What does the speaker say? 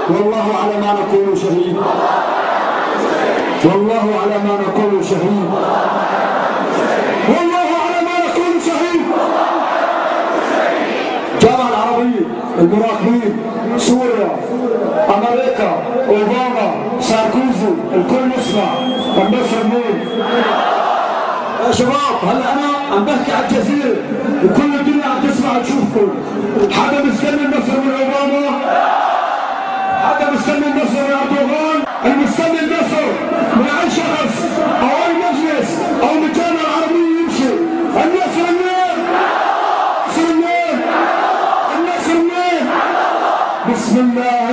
والله على ما نقول شهيد. والله على ما نقول شهيد. والله على ما نقول شهيد. الجامعة العربية، المراقبين، سوريا، أمريكا، أوباما، ساركوزي، الكل يسمع. النصر مين؟ يا شباب هلا أنا عم بحكي على الجزيرة وكل الدنيا عم تسمع تشوفكم. حدا مستني النصر من أوباما؟ حدا مستني النصر من أردوغان؟ المستني النصر من أي شخص أو أي مجلس أو من الجامعة العربية يمشي. النصر منين؟ النصر منين؟ النصر منين؟ بسم الله